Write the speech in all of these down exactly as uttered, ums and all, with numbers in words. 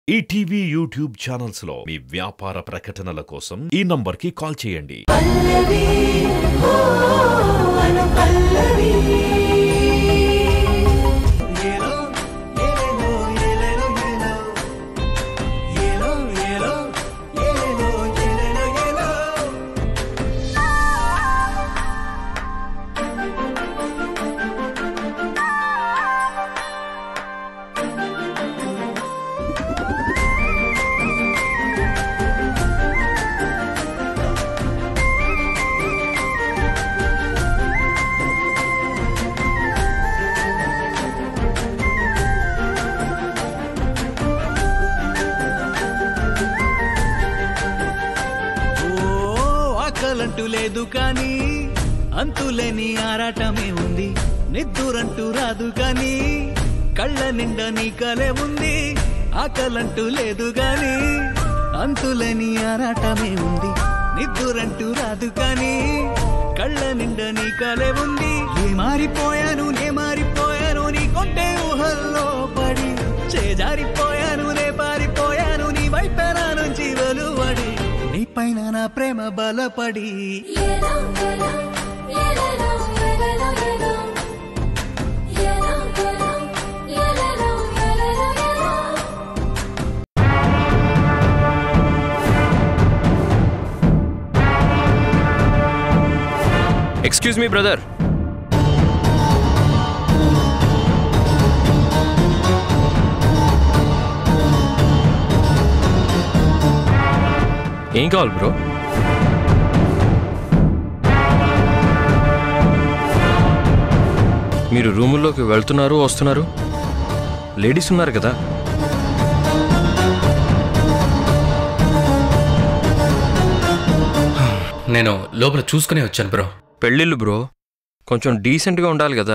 ETV YouTube channels లో మీ వ్యాపార ప్రకటనల కోసం ఈ నంబర్ కి కాల్ చేయండి. అంటూ లేదు కానీ అంతులేని ఆరాటమే ఉంది, నిద్దురంటూ రాదు కానీ కళ్ళ నిండా నీ కలే ఉంది. ఆకలంటూ లేదు గాని అంతులేని ఆరాటమే ఉంది, నిద్దురంటూ రాదు కానీ కళ్ళ నిండా నీ కలే ఉంది. ఏ మారిపోయాను నే మారిపోయాను నీ కొంటే ఊహల్లో పడి, చేజారిపోయాను నే పారిపోయాను నీ వైపెన నుంచి వెలువడి, నీ పైన నా ప్రేమ బలపడి. ఎక్స్క్యూజ్ మీ బ్రదర్, ఏం కావాలి బ్రో? మీరు రూముల్లోకి వెళ్తున్నారు వస్తున్నారు, లేడీస్ ఉన్నారు కదా. నేను లోపల చూసుకునే వచ్చాను బ్రో. పెళ్ళిళ్ళు బ్రో, కొంచెం డీసెంట్గా ఉండాలి కదా.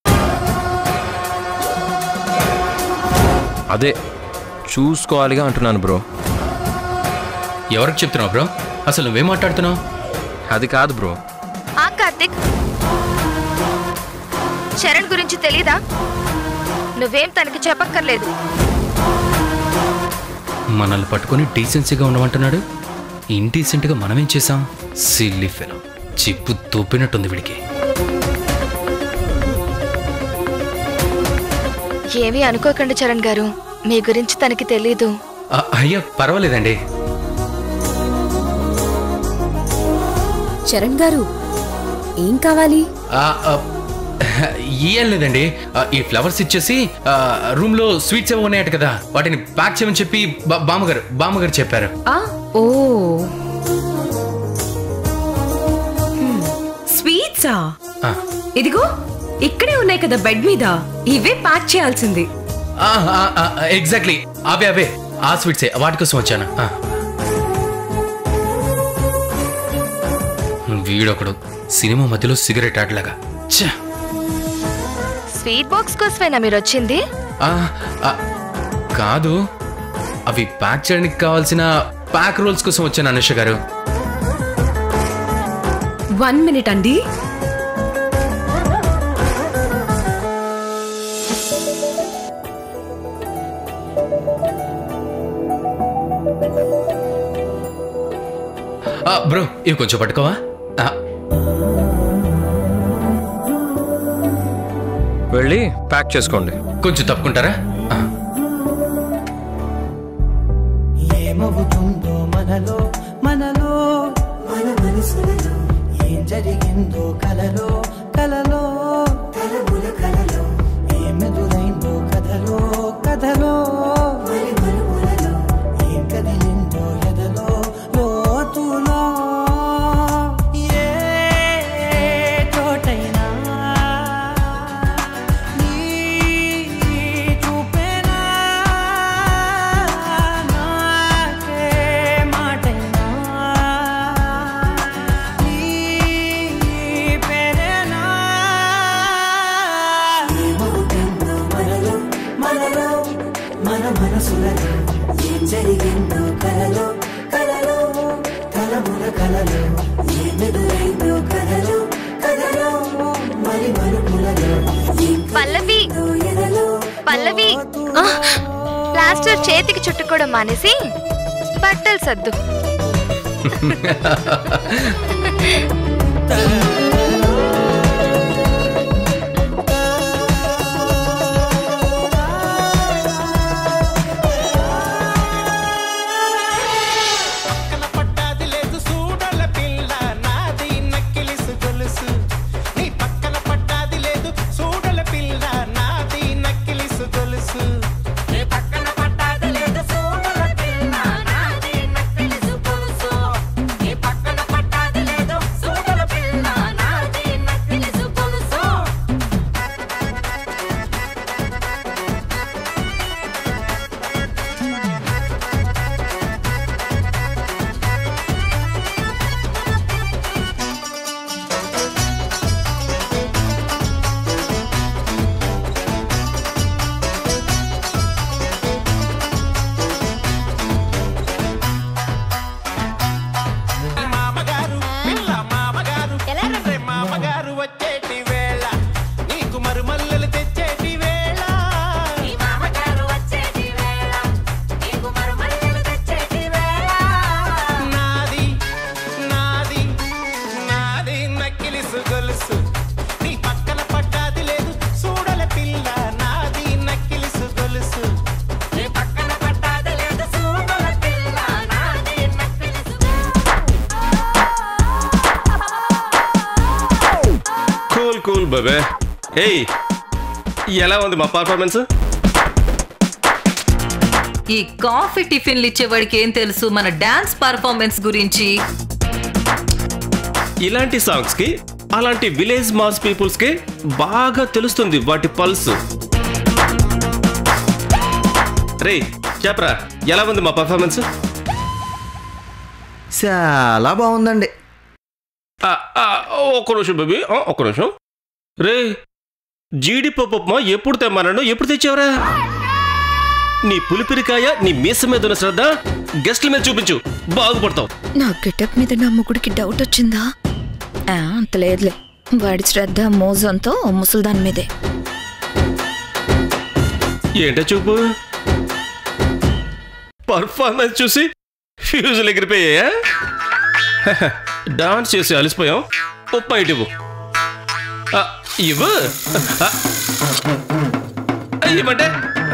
అదే చూసుకోవాలిగా అంటున్నాను బ్రో. ఎవరికి చెప్తున్నావు బ్రో? అసలు నువ్వేం మాట్లాడుతున్నావు? అది కాదు బ్రో. ఆ కార్తిక్, చరణ్ గురించి తెలీదా? నువ్వేం తనకి చెప్పక్కర్లేదు. మనల్ని పట్టుకొని డీసెన్సీగా ఉండమంటున్నాడు. ఇండీసెంట్గా మనమేం చేసాం? సిల్లీ ఫెలో, చిప్పు తోపినట్టుంది వీడికి. ఏమీ అనుకోకండి చరణ్ గారు, మీ గురించి తనకి తెలీదు. అయ్యో పర్వాలేదండి. చరణ్ గారు ఏం కావాలి? ఏం లేదండి, ఈ ఫ్లవర్స్ ఇచ్చేసి రూమ్ లో స్వీట్స్ ఏమో ఉన్నాయట కదా, వాటిని ప్యాక్ చేయమని చెప్పి బామ్మగారు బామ్మగారు చెప్పారు. ఓ స్వీట్సా? ఇదిగో ఇక్కడే ఉన్నాయి కదా బెడ్ మీద, ఇవే ప్యాక్ చేయాల్సింది. ఎగ్జాక్ట్లీ అవే అవే ఆ స్వీట్సే, వాటి కోసం వచ్చాను. వీడొకడు సినిమా మధ్యలో సిగరెట్ ఆటలాగా. స్వీట్ బాక్స్ కోసమేనా మీరు వచ్చింది? కాదు, అవి ప్యాక్ చేయడానికి కావాల్సిన ప్యాక్ రోల్స్ కోసం వచ్చాను అనుష గారు. వన్ మినిట్ అండి. బ్రో ఇవి కొంచెం పట్టుకోవా? వెళ్ళి ప్యాక్ చేసుకోండి. కొంచెం తప్పుకుంటారా? ఏమవుతుందో మనలో మనలో మన మనసులలో, ఏం జరిగిందో కలలో కలలో కలముల కలలో, ఏమెదురైందో కథలో కథలో మరి మనుములలో, ఏం కదిలిందో ఎదలో లోతులో. ఏ చోటైనా నీ చూపేనా, నాకే మాటైనా నీ పేరేనా. ఏమవుతుందో మనలో మనలో మన మనసులలో, ఏం జరిగిందో కలలో కలలో కలముల కలలో, ఏమెదురైందో కథలో కథలో మరి మనుములలో. పల్లవి పల్లవి ప్లాస్టర్ చేతికి చుట్టుకోవడం మానేసి బట్టలు సర్దు. కూల్ బాబే. ఏయ్, ఎలా ఉంది మా పర్ఫార్మెన్స్? ఈ కాఫీ టిఫిన్లు ఇచ్చేవాడికి ఏం తెలుసు మన డాన్స్ పర్ఫార్మెన్స్ గురించి? ఇలాంటి సాంగ్స్ కి, అలాంటి విలేజ్ మాస్ పీపుల్స్ కి బాగా తెలుస్తుంది వాటి పల్స్. రే చెప్పరా, ఎలా ఉంది మా పర్ఫార్మెన్స్? చాలా బాగుందండి. ఒక్క నిమిషం బేబీ, ఒక్క నిమిషం. రే, జీడిపప్పు ఉప్మా ఎప్పుడు తెమ్మన్నాను, ఎప్పుడు తెచ్చావరా? నీ పులిపిరికాయ, నీ మీస మీద ఉన్న శ్రద్ధ గెస్ట్ల మీద చూపించు, బాగుపడతావు. నా గెటప్ మీద నా ముగ్గుడికి డౌట్ వచ్చిందా? అంత లేదులే, వాడి శ్రద్ధ మోజంతో ముసల్దాన్ మీదే. ఏంటో చూపు, పర్ఫార్మెన్స్ చూసి ఫ్యూజులు ఎగిరిపోయా. డాన్స్ చేసి అలసిపోయాం, ఉప్మా ఇటు ఇవ్వు. ఇవ్వు ఇవ్వమంటే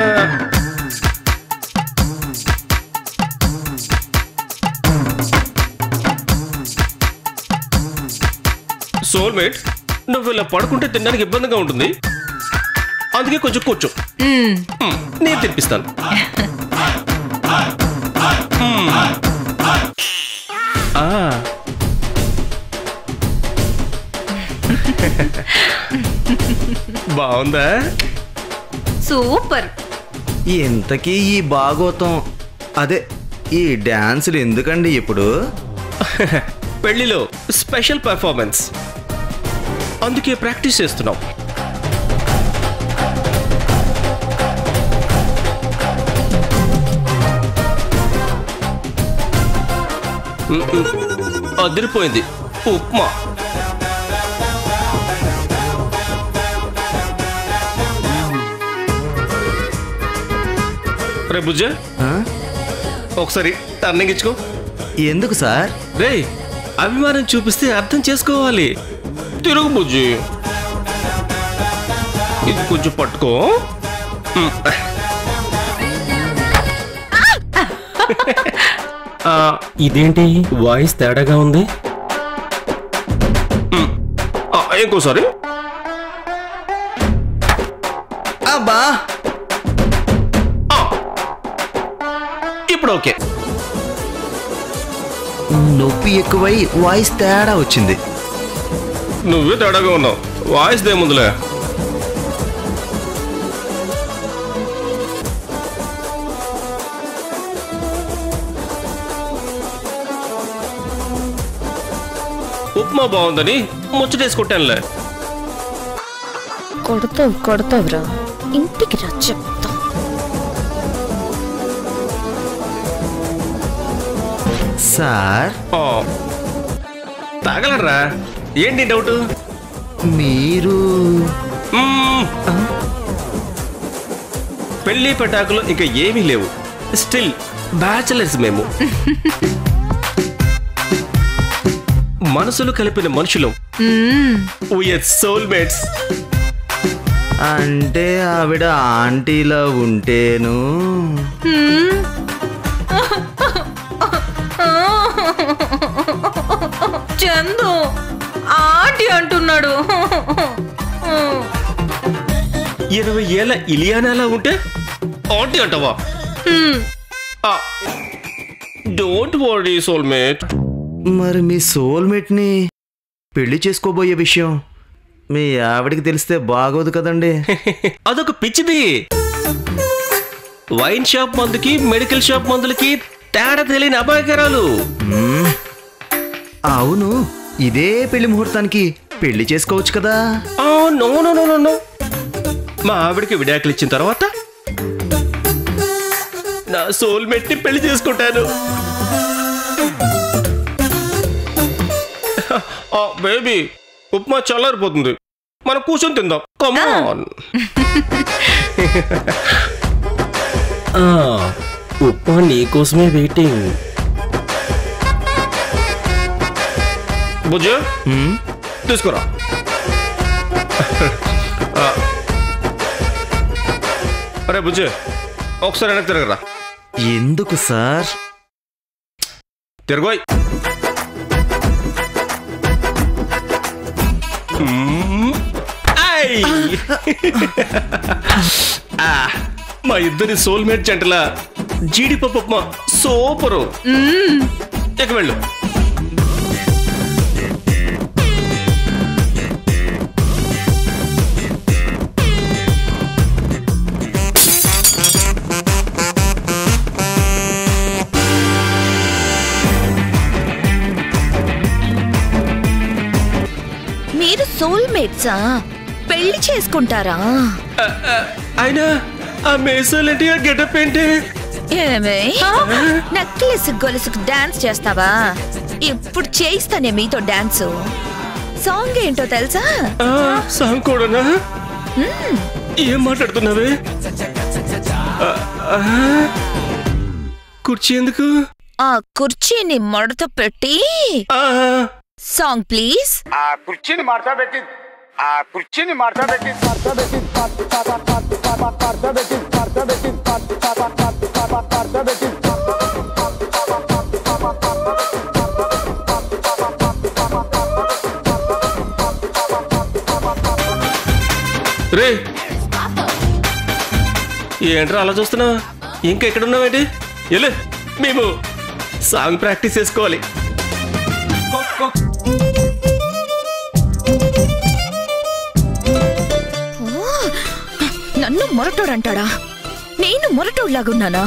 సోల్మేట్, నువ్వు ఇలా పడుకుంటే తినడానికి ఇబ్బందిగా ఉంటుంది, అందుకే కొంచెం కూర్చో, నేను తినిపిస్తాను. బాగుందా? సూపర్. ఇంతకీ ఈ భాగోతం, అదే ఈ డాన్సులు ఎందుకండి ఇప్పుడు? పెళ్లిలో స్పెషల్ పర్ఫార్మెన్స్, అందుకే ప్రాక్టీస్ చేస్తున్నాం. అదిరిపోయింది ఉప్మా. రే బుజ్జ, ఒకసారి టర్నింగ్ ఇచ్చుకో. ఎందుకు సార్? రే, అభిమానం చూపిస్తే అర్థం చేసుకోవాలి. తిరుగు బుజ్జి, ఇది కొంచెం పట్టుకో. ఇదేంటి వాయిస్ తేడాగా ఉంది? ఇంకోసారి. అబ్బా, ఇప్పుడు ఓకే. నొప్పి ఎక్కువై వాయిస్ తేడా వచ్చింది. నువ్వే తేడాగా ఉన్నావు, వాయిస్ దేముందులే. ఉప్మా బాగుందని ముచ్చటేసుకుంటానులే. కొడతావు కొడతావురా, ఇంటికి రా చెప్తా. సార్ తాగలరా? ఏంటి డౌట్? మీరు పెళ్లి పెటాకులు ఇంకా ఏమీ లేవు. స్టిల్ బ్యాచిలర్స్ మేము. మనసులు కలిపిన మనుషులు. We are soulmates. అంటే ఆవిడ ఆంటీలా ఉంటేను చందు ఆంటీ అంటున్నాడు. ఇరవై ఏళ్ళ ఇలియానాలా ఉంటే ఆంటీ అంటావా? Don't worry soulmate. మరి మీ సోల్మేట్ ని పెళ్లి చేసుకోబోయే విషయం మీ ఆవిడికి తెలిస్తే బాగోదు కదండి. అదొక పిచ్చిది. వైన్ షాప్ మందుకి మెడికల్ షాప్ మందులకి తేడా తెలియని అమాయకరాలు. అవును, ఇదే పెళ్లి ముహూర్తానికి పెళ్లి చేసుకోవచ్చు కదా. No no no no. మా ఆవిడకి విడాకులు ఇచ్చిన తర్వాత నా సోల్మేట్ ని పెళ్లి చేసుకుంటాను. బేబీ, ఉప్మా చల్లారిపోతుంది, మనం కూర్చొని తిందాం. Come on. ఉప్మా నీకోసమే వెయిటింగ్. బుజ్జ తీసుకురా. అరే బుజ్జ, ఒకసారి వెనక్కి తిరగరా. ఎందుకు సార్? తిరగోయ్. మా ఇద్దరి సోల్మేట్ జంటల జీడిపప్పు ఉప్మా సూపరు. ఇక వెళ్ళు. మీరు సోల్మేట్సా? పెళ్లి చేసుకుంటారా? అయినా ఆ మేసాలేంటి, ఆ గెటప్ ఏంటి? ఏమే నెక్లెస్ గొలుసుకు డాన్స్ చేస్తావా? ఇప్పుడు చేయిస్తానే మీతో డాన్స్. సాంగ్ ఏంటో తెలుసా? సాంగ్ కూడానా? ఏం మాట్లాడుతున్నావే? కుర్చీ ఎందుకు? ఆ కుర్చీని మడత పెట్టి సాంగ్ ప్లీజ్. ఆ కుర్చీని మడత పెట్టి ఆ కుర్చీని మడత పెట్టి మడత పెట్టి మడత పెట్టి మడత పెట్టి మడత పెట్టి రే, ఏంట్రా అలా చూస్తున్నావు? ఇంకా ఎక్కడున్నావేంటి? వెళ్ళు, మేము సాంగ్ ప్రాక్టీస్ చేసుకోవాలి. నన్ను మొరటోడంటాడా? నేను మొరటోడ్లాగున్నానా?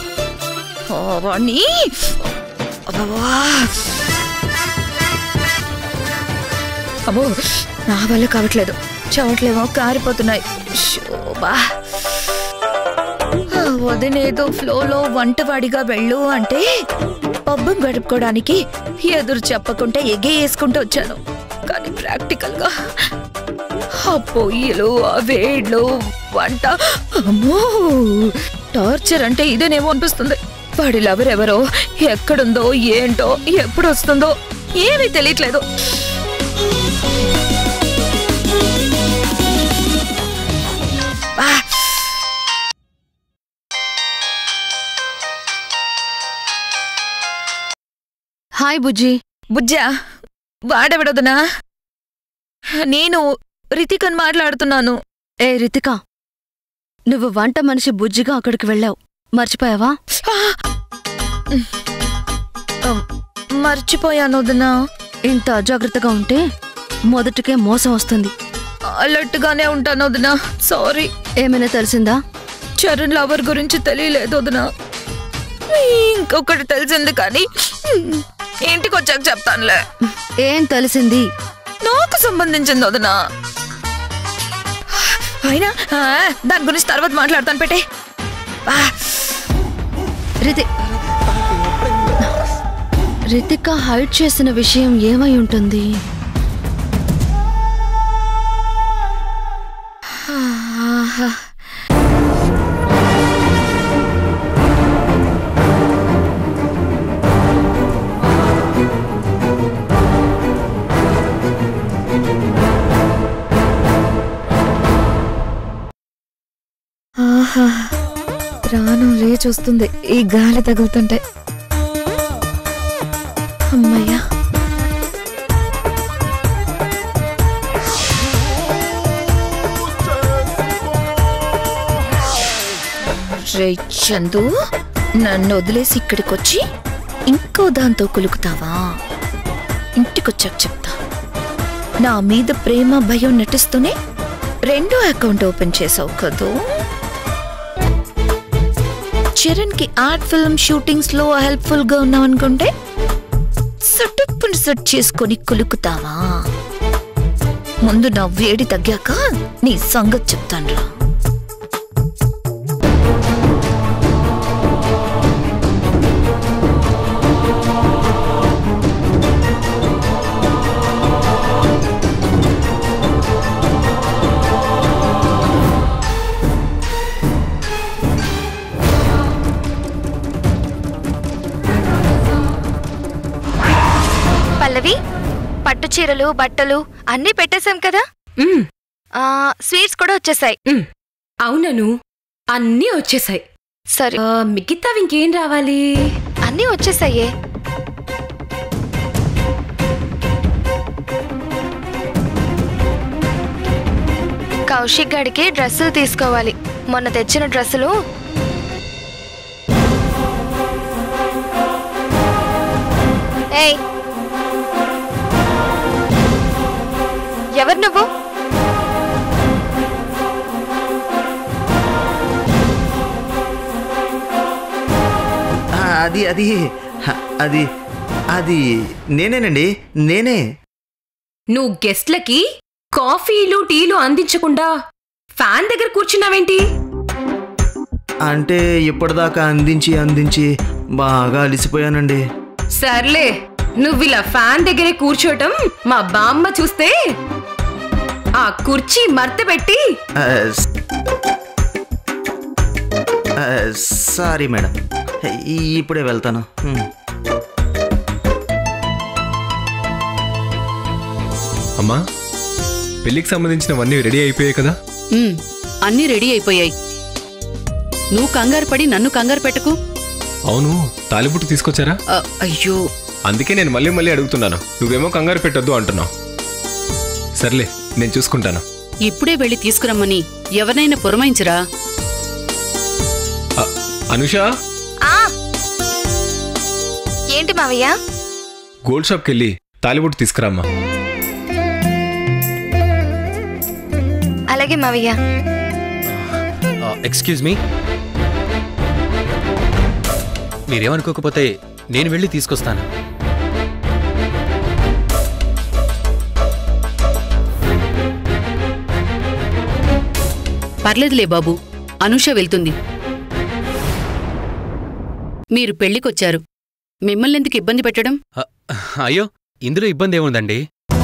అబ్బో, నా వల్ల కావట్లేదు. చవట్లేమో కారిపోతున్నాయి. శోభా, వదినేదో ఫ్లోలో వంటవాడిగా వెళ్ళు అంటే పబ్బం గడుపుకోవడానికి ఎదురు చెప్పకుండా ఎగే వేసుకుంటూ వచ్చాను. కానీ ప్రాక్టికల్ గా ఆ పొయ్యిలు, ఆ వేడ్లు, వంట, అమ్మో టార్చర్ అంటే ఇదేనేమో అనిపిస్తుంది. వాడి లవర్ ఎవరో, ఎక్కడుందో, ఏంటో, ఎప్పుడు వస్తుందో ఏమీ తెలియట్లేదు. హాయ్ బుజ్జి. బుజ్జా? వాడెవడొదనా? నేను రితికని మాట్లాడుతున్నాను. ఏ రితిక, నువ్వు వంట మనిషి బుజ్జిగా అక్కడికి వెళ్ళావు, మర్చిపోయావా? మర్చిపోయాను వదినా. ఇంత అజాగ్రత్తగా ఉంటే మొదటికే మోసం వస్తుంది. అలర్ట్గానే ఉంటాను వదినా. సారీ. ఏమైనా తెలిసిందా? చరణ్ లవర్ గురించి తెలియలేదు వదినా. ఇంకొకటి తెలిసింది కానీ ఇంటికి వచ్చాక చెప్తానులే. ఏం తెలిసింది? నాకు సంబంధించింది వదినా. అయినా దాని గురించి తర్వాత మాట్లాడతాను. పెట్టే. రితి రితిక హైడ్ చేసిన విషయం ఏమై ఉంటుంది? చూస్తుంది ఈ గాలి తగులుతుంటే. అమ్మయ్యా. రే చందు, నన్ను వదిలేసి ఇక్కడికొచ్చి ఇంకో దాంతో కులుకుతావా? ఇంటికొచ్చాక చెప్తా. నా మీద ప్రేమ భయం నటిస్తూనే రెండో అకౌంట్ ఓపెన్ చేసావు కదూ. చరణ్ కి ఆర్ట్ ఫిల్మ్ షూటింగ్స్ లో హెల్ప్ఫుల్ గా ఉన్నావు అనుకుంటే సటుప్పుని సెట్ చేసుకొని కులుకుతావా? ముందు నా వేడి తగ్గాక నీ సంగతి చెప్తాను రా. పల్లవి, పట్టు చీరలు బట్టలు అన్నీ పెట్టేశాం కదా. ఆ స్వీట్స్ కూడా వచ్చేసాయి. అవునను, అన్నీ వచ్చేసాయి. సరే, మిగతా ఇంకేం రావాలి? అన్నీ వచ్చేసాయే. కౌశిక్ గడికి డ్రెస్సులు తీసుకోవాలి. మొన్న తెచ్చిన డ్రెస్సులు. ఏయ్, ఎవరు నువ్వు? అది అది అది అది నేనేనండి, నేనే. నువ్వు గెస్ట్లకి కాఫీలు టీలు అందించకుండా ఫ్యాన్ దగ్గర కూర్చున్నావేంటి? అంటే ఇప్పటిదాకా అందించి అందించి బాగా అలిసిపోయానండి. సర్లే, నువ్విలా ఫ్యాన్ దగ్గరే కూర్చోటం మా బామ్మ చూస్తే ఆ కుర్చీ మర్త పెట్టి. సారీ మేడం, ఇప్పుడే వెళ్తాను. అమ్మా, పెళ్లికి సంబంధించినవన్నీ రెడీ అయిపోయాయి కదా? అన్నీ రెడీ అయిపోయాయి. నువ్వు కంగారు పడి నన్ను కంగారు పెట్టకు. అవును, తాలిబుట్టు తీసుకొచ్చారా? అయ్యో, అందుకే నేను మళ్ళీ మళ్ళీ అడుగుతున్నాను. నువ్వేమో కంగారు పెట్టొద్దు అంటున్నావు. సర్లే, నేను చూసుకుంటాను. ఇప్పుడే వెళ్ళి తీసుకురమ్మని ఎవరినైనా పురమాయించరా? అనుష, ఏంటి మావయ్య? గోల్డ్ షాప్కి వెళ్ళి తాలిబుట్టు తీసుకురామ్మా. అలాగే మావయ్య. ఎక్స్క్యూజ్ మీ, మీరేమనుకోకపోతే నేను వెళ్ళి తీసుకొస్తాను. పర్లేదులే బాబు, అనుష వెళ్తుంది. మీరు పెళ్లికొచ్చారు, మిమ్మల్ని ఎందుకు ఇబ్బంది పెట్టడం? అయ్యో, ఇందులో ఇబ్బంది ఏముందండి?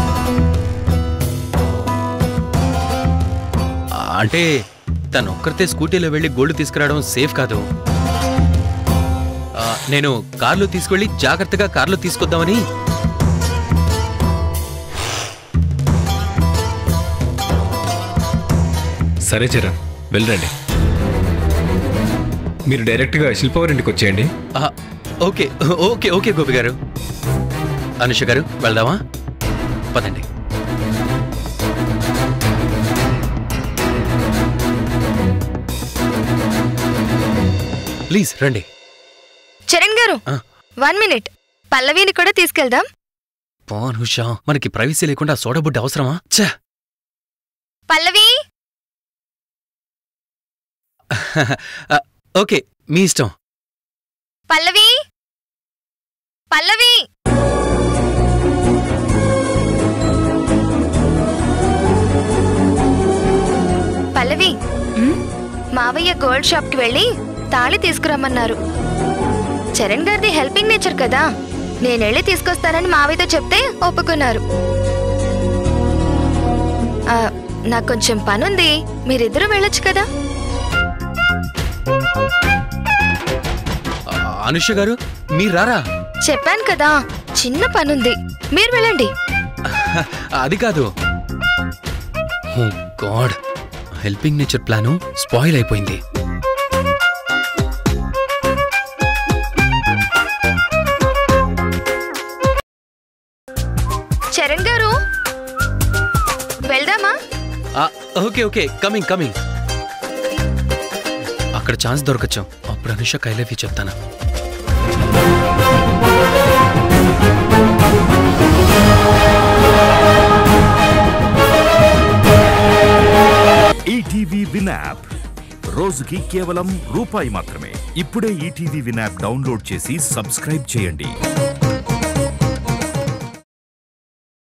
అంటే తను ఒక్కరితే స్కూటీలో వెళ్ళి గోల్డ్ తీసుకురావడం సేఫ్ కాదు. నేను కార్లో తీసుకువెళ్ళి జాగ్రత్తగా కార్లో తీసుకొద్దామని. సరే చరణ్, వెళ్ళండి. మీరు డైరెక్ట్గా శిల్పవారింటికి వచ్చేయండి. ఓకే ఓకే ఓకే గోపి గారు. అనుష గారు, వెళ్దామా? పదండి. ప్లీజ్ రండి. చరణ్ గారు, వన్ మినిట్. పల్లవిని కూడా తీసుకెళ్దాం. అనుష, మనకి ప్రైవసీ లేకుండా సోడబుడ్డ అవసరమా? ఛా! పల్లవి. ఓకే, మీ ఇష్టం. పల్లవి, పల్లవి. పల్లవి, మావయ్య గోల్డ్ షాప్ కి వెళ్ళి తాళి తీసుకురమ్మన్నారు. చరణ్ గారిది హెల్పింగ్ నేచర్ కదా, నేనెళ్ళి తీసుకొస్తానని మావయ్యతో చెప్తే ఒప్పుకున్నారు. నాకు కొంచెం పనుంది, మీరిద్దరూ వెళ్ళొచ్చు కదా. అనుష గారు, మీరు రారా? చెప్పాను కదా, చిన్న పనుంది, మీరు వెళ్ళండి. అది కాదు. Oh god, helping nature plan spoil అయిపోయింది. Okay okay coming coming. అక్కడ ఛాన్స్ దొరకచ్చు. అప్పుడు అనుష కైలేఫీ చెప్తాను. ఈటీవీ విన్ యాప్ రోజుకి కేవలం రూపాయి మాత్రమే. ఇప్పుడే ఈటీవీ విన్ యాప్ డౌన్లోడ్ చేసి సబ్స్క్రైబ్ చేయండి.